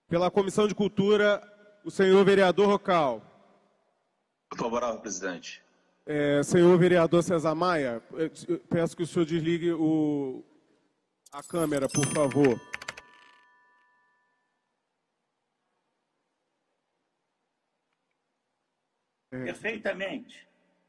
Pela Comissão de Cultura, o senhor vereador Rocal. Favorável, presidente. Senhor vereador César Maia, peço que o senhor desligue a câmera, por favor. Perfeitamente.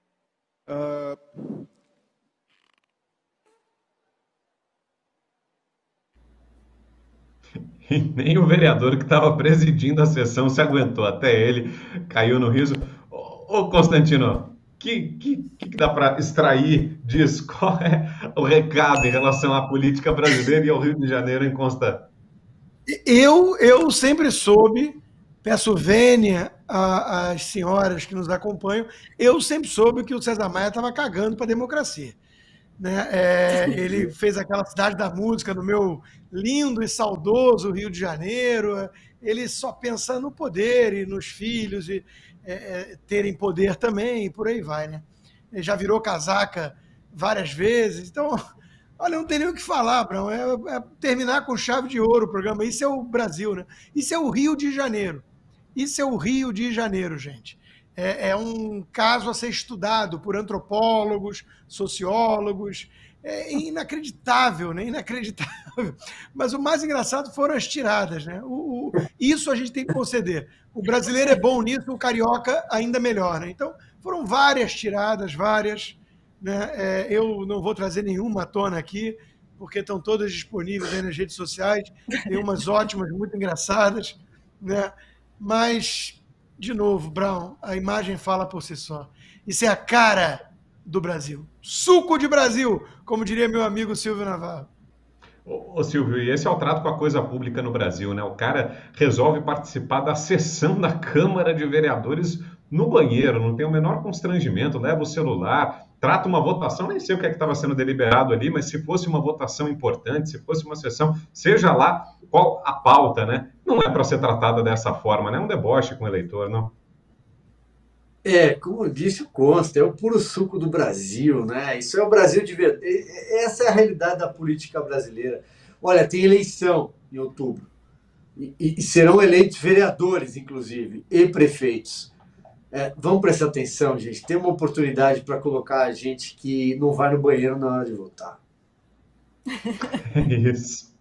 E nem o vereador que estava presidindo a sessão se aguentou, até ele caiu no riso. Ô Constantino, o que dá para extrair disso? Qual é o recado em relação à política brasileira e ao Rio de Janeiro em Constância? Eu sempre soube, peço vênia às senhoras que nos acompanham, eu sempre soube que o César Maia estava cagando para a democracia. Né? Ele fez aquela Cidade da Música no meu lindo e saudoso Rio de Janeiro. Ele só pensa no poder e nos filhos e terem poder também, e por aí vai. Né? Ele já virou casaca várias vezes. Então, olha, não tem nem o que falar, Brão. É terminar com chave de ouro o programa. Isso é o Brasil, né? Isso é o Rio de Janeiro. Isso é o Rio de Janeiro, gente. É um caso a ser estudado por antropólogos, sociólogos. É inacreditável, né? Inacreditável. Mas o mais engraçado foram as tiradas, né? Isso a gente tem que conceder. O brasileiro é bom nisso, o carioca ainda melhor, né? Então, foram várias tiradas, várias. Né? Eu não vou trazer nenhuma à tona aqui, porque estão todas disponíveis aí nas redes sociais. Tem umas ótimas, muito engraçadas. Né? Mas, de novo, Brown, a imagem fala por si só. Isso é a cara do Brasil. Suco de Brasil, como diria meu amigo Silvio Navarro. Ô Silvio, e esse é o trato com a coisa pública no Brasil, né? O cara resolve participar da sessão da Câmara de Vereadores no banheiro, não tem o menor constrangimento, leva o celular, trata uma votação, nem sei o que é que estava sendo deliberado ali, mas se fosse uma votação importante, se fosse uma sessão, seja lá qual a pauta, né? Não é para ser tratada dessa forma, né? É um deboche com o eleitor, não? Como disse o Consta, é o puro suco do Brasil, né? Isso é o Brasil de verdade. Essa é a realidade da política brasileira. Olha, tem eleição em outubro. E serão eleitos vereadores, inclusive, e prefeitos. Vamos prestar atenção, gente. Tem uma oportunidade para colocar a gente que não vai no banheiro na hora de votar. É isso.